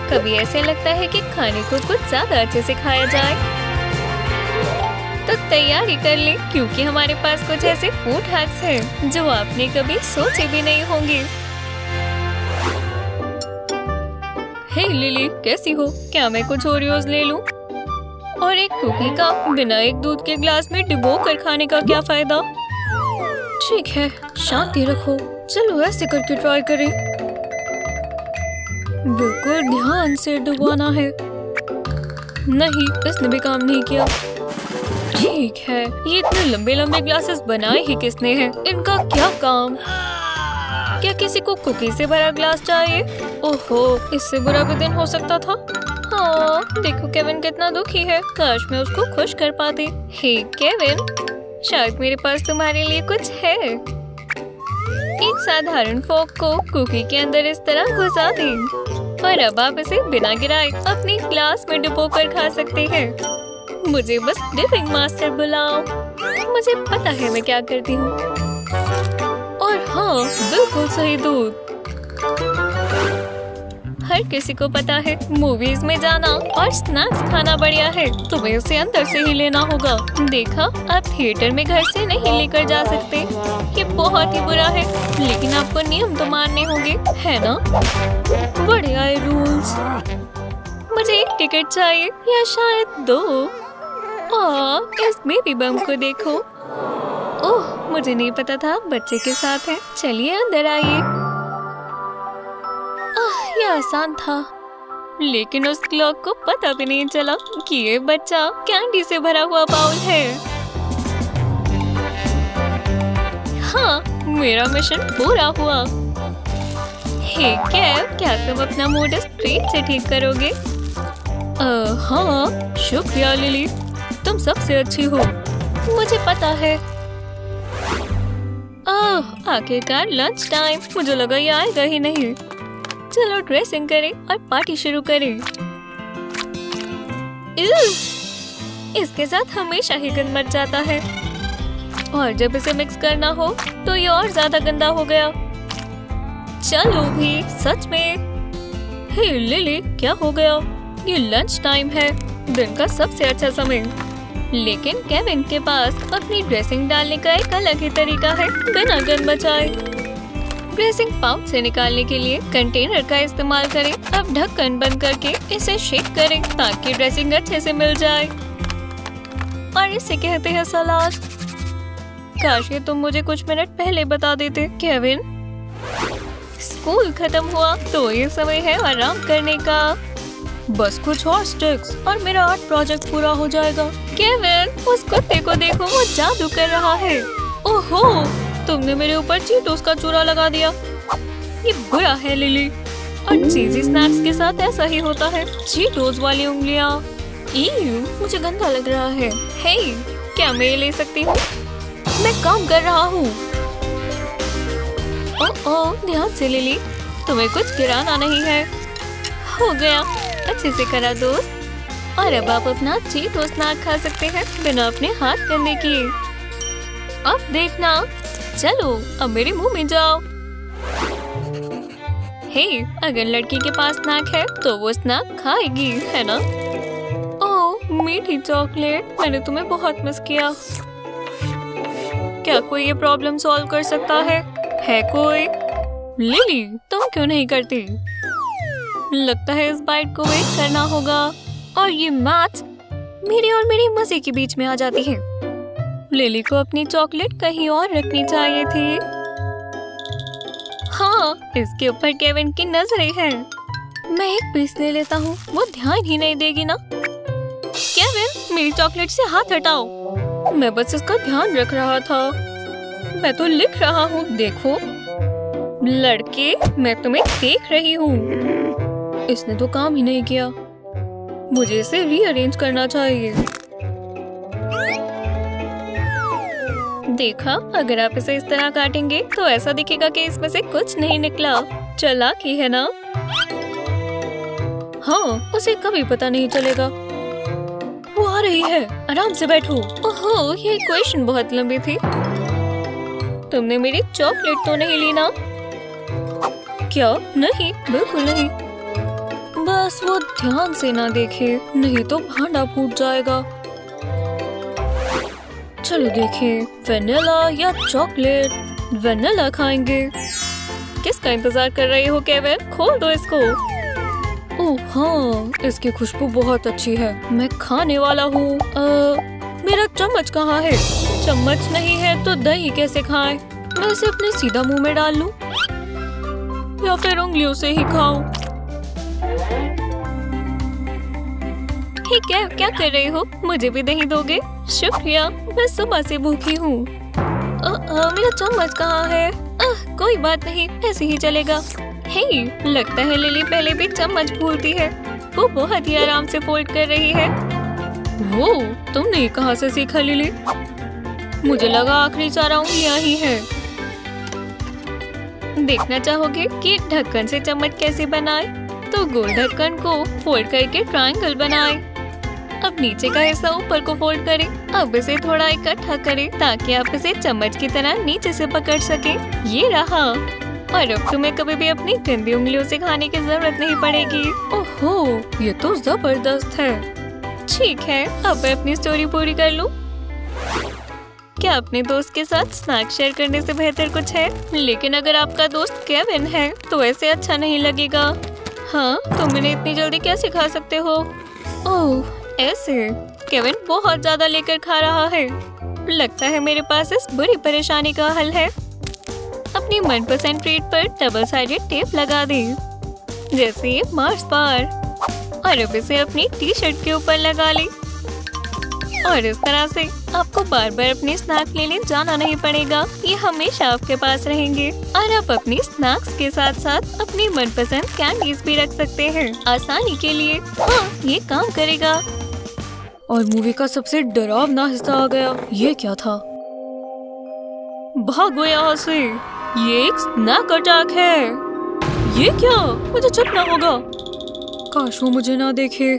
कभी ऐसे लगता है कि खाने को कुछ ज्यादा अच्छे से खाया जाए। तो तैयारी कर ले, क्योंकि हमारे पास कुछ ऐसे फूड हैक्स हैं जो आपने कभी सोचे भी नहीं होंगे। हे लिली, कैसी हो? क्या मैं कुछ ओरियोज ले लूं? और एक कुकी का बिना एक दूध के गिलास में डुबो कर खाने का क्या फायदा? ठीक है, शांति रखो। चलो ऐसे करके ट्राई करें। बिल्कुल ध्यान से डुबाना है। नहीं, इसने भी काम नहीं किया। ठीक है, ये इतने लंबे लंबे ग्लासेस बनाए ही किसने हैं? इनका क्या काम? क्या किसी को कुकी से भरा ग्लास चाहिए? ओहो, इससे बुरा भी दिन हो सकता था। हाँ, देखो केविन कितना दुखी है। काश मैं उसको खुश कर पाती। हे केविन, शायद मेरे पास तुम्हारे लिए कुछ है। एक साधारण फोक को कुकी के अंदर इस तरह घुसा दें और अब आप इसे बिना गिराए अपने ग्लास में डुबो कर खा सकते हैं। मुझे बस डिपिंग मास्टर बुलाओ। मुझे पता है मैं क्या करती हूँ। और हाँ, बिल्कुल सही दूध। हर किसी को पता है मूवीज में जाना और स्नैक्स खाना बढ़िया है। तुम्हें उसे अंदर से ही लेना होगा। देखा, आप थिएटर में घर से नहीं लेकर जा सकते। ये बहुत ही बुरा है, लेकिन आपको नियम तो मानने होंगे, है ना? बड़े आए रूल्स। मुझे एक टिकट चाहिए या शायद 2। इस बेबी बम को देखो। ओह, मुझे नहीं पता था बच्चे के साथ है। चलिए अंदर आइए। यह आसान था, लेकिन उस क्लॉक को पता भी नहीं चला कि ये बच्चा कैंडी से भरा हुआ बाउल है। हाँ, मेरा मिशन पूरा हुआ। हे केव, क्या तुम अपना मूड इस ट्रीट से ठीक करोगे? हाँ, शुक्रिया लिली, तुम सबसे अच्छी हो। मुझे पता है। आखिरकार लंच टाइम। मुझे लगा ये आएगा ही नहीं। चलो ड्रेसिंग करें और पार्टी शुरू करें। इसके साथ हमेशा ही गंद मच जाता है, और जब इसे मिक्स करना हो तो ये और ज्यादा गंदा हो गया। चलो भी, सच में। हे लिली, क्या हो गया? ये लंच टाइम है, दिन का सबसे अच्छा समय। लेकिन केविन के पास अपनी ड्रेसिंग डालने का एक अलग ही तरीका है, बिना गंद बचाए। ड्रेसिंग पाउच से निकालने के लिए कंटेनर का इस्तेमाल करें। अब ढक्कन बंद करके इसे शेक करें ताकि ड्रेसिंग अच्छे से मिल जाए। और इसे कहते हैं सलाद। काश ये तुम मुझे कुछ मिनट पहले बता देते केविन। स्कूल खत्म हुआ तो ये समय है आराम करने का। बस कुछ और स्टिक्स और मेरा आर्ट प्रोजेक्ट पूरा हो जाएगा। केविन, उस कुत्ते को देखो, वो जादू कर रहा है। ओहो, तुमने मेरे ऊपर चीटोस का चूरा लगा दिया। ये बुरा है लिली, और चीजी स्नैक्स के साथ ऐसा ही होता है। चीटोस वाली उंगलियां। मुझे गंदा लग रहा है। हे, क्या मैं ये ले सकती हूँ? मैं काम कर रहा हूँ। ओह, ध्यान से लिली, तुम्हें कुछ गिराना नहीं है। हो गया, अच्छे से करा दोस्त। और अब आप अपना चीटोस स्नैक खा सकते हैं बिना अपने हाथ गंदे किए। अब देखना। चलो, अब मेरे मुंह में जाओ। हे, अगर लड़की के पास स्नैक है तो वो स्नैक खाएगी, है ना? ओह, मीठी चॉकलेट, मैंने तुम्हें बहुत मिस किया। क्या कोई ये प्रॉब्लम सॉल्व कर सकता है? है कोई? लिली, तुम क्यों नहीं करती? लगता है इस बाइट को वेट करना होगा। और ये मैच मेरे और मेरे मजे के बीच में आ जाती है। लिली को अपनी चॉकलेट कहीं और रखनी चाहिए थी। हाँ, इसके ऊपर केविन की नजरें हैं। मैं एक पीस ले लेता हूँ, वो ध्यान ही नहीं देगी ना। केविन, मेरी चॉकलेट से हाथ हटाओ। मैं बस इसका ध्यान रख रहा था। मैं तो लिख रहा हूँ, देखो। लड़के, मैं तुम्हें देख रही हूँ। इसने तो काम ही नहीं किया। मुझे इसे रीअरेंज करना चाहिए। देखा, अगर आप इसे इस तरह काटेंगे तो ऐसा दिखेगा कि इसमें से कुछ नहीं निकला। चालाकी है ना? हाँ, उसे कभी पता नहीं चलेगा। वो आ रही है, आराम से बैठो। ओहो, ये इक्वेशन बहुत लंबी थी। तुमने मेरी चॉकलेट तो नहीं ली ना? क्या? नहीं, बिल्कुल नहीं। बस वो ध्यान से ना देखे, नहीं तो भांडा फूट जाएगा। चलो देखें, वेनिला या चॉकलेट। वेनिला खाएंगे। किसका इंतजार कर रहे हो केविन? खोल दो इसको। ओह हाँ, इसकी खुशबू बहुत अच्छी है। मैं खाने वाला हूँ। मेरा चम्मच कहाँ है? चम्मच नहीं है तो दही कैसे खाएं? मैं इसे अपने सीधा मुंह में डाल लूं या फिर उंगलियों से ही खाऊं? ठीक है, क्या कर रहे हो? मुझे भी दही दोगे? शुक्रिया, मैं सुबह से भूखी हूँ। मेरा चम्मच कहाँ है? कोई बात नहीं, ऐसे ही चलेगा। हे, लगता है लिली पहले भी चम्मच भूलती है। वो बहुत ही आराम से फोल्ड कर रही है। वो तुमने ये कहाँ से सीखा लिली? मुझे लगा आखिरी 4 उंगलियां ही है। देखना चाहोगे कि ढक्कन से चम्मच कैसे बनाए? तो गोल ढक्कन को फोल्ड करके ट्रायंगल बनाए। अब नीचे का हिस्सा ऊपर को फोल्ड करें। अब इसे थोड़ा इकट्ठा करें ताकि आप इसे चम्मच की तरह नीचे से पकड़ सकें। ये रहा। और अब तुम्हें कभी भी अपनी गंदी उंगलियों से खाने की जरूरत नहीं पड़ेगी। ओहो, ये तो जबरदस्त है। ठीक है, अब मैं अपनी स्टोरी पूरी कर लूं। क्या अपने दोस्त के साथ स्नैक शेयर करने से बेहतर कुछ है? लेकिन अगर आपका दोस्त केविन है तो ऐसे अच्छा नहीं लगेगा। हाँ, तुम इन्हें इतनी जल्दी कैसे खा सकते हो? ओह, ऐसे केविन बहुत ज्यादा लेकर खा रहा है। लगता है मेरे पास इस बुरी परेशानी का हल है। अपनी मनपसंद ट्रीट पर डबल साइडेड टेप लगा दें, जैसे ये मार्स बार, और अब इसे अपनी टी शर्ट के ऊपर लगा लें। और इस तरह से आपको बार बार अपने स्नैक्स लेने जाना नहीं पड़ेगा। ये हमेशा आपके पास रहेंगे। और आप अपनी स्नैक्स के साथ साथ अपनी मनपसंद कैंडीज भी रख सकते हैं आसानी के लिए। हाँ, ये काम करेगा। और मूवी का सबसे डरावना हिस्सा आ गया। ये क्या था? भागो यहाँ से, ये एक स्नैक अटैक है। ये क्या? मुझे छुपना होगा। काश वो मुझे ना देखे।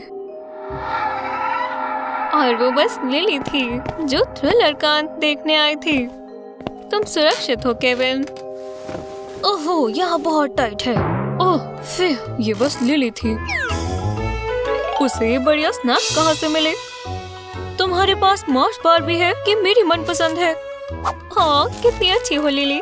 और वो बस लिली थी जो थ्रिलर का अंत देखने आई थी। तुम सुरक्षित हो केविन। ओहो, यहाँ बहुत टाइट है। ओह फिर ये बस लिली थी। उसे बढ़िया स्नैक कहाँ से मिले? तुम्हारे पास मार्स बार भी है? कि मेरी मनपसंद है। हाँ, कितनी अच्छी हो लिली।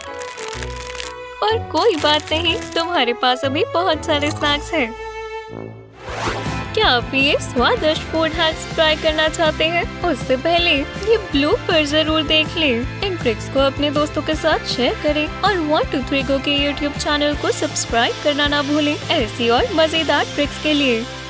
और कोई बात नहीं, तुम्हारे पास अभी बहुत सारे स्नैक्स हैं। क्या आप ये स्वादिष्ट फूड हैक्स ट्राई करना चाहते हैं? उससे पहले ये ब्लूपर जरूर देख लें। इन ट्रिक्स को अपने दोस्तों के साथ शेयर करें और 1 2 3 गो के YouTube चैनल को सब्सक्राइब करना ना भूलें ऐसी और मजेदार ट्रिक्स के लिए।